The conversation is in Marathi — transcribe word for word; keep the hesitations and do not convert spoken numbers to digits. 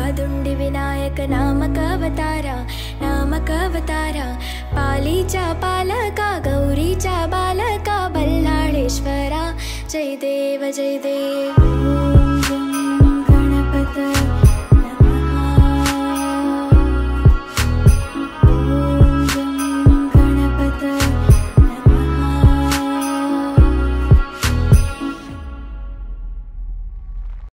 दुंडी विनायक नामक अवतारा नामक अवतारा पालीचा पालका गौरीचा बालका बल्लाळेश्वरा जय देव जय देव।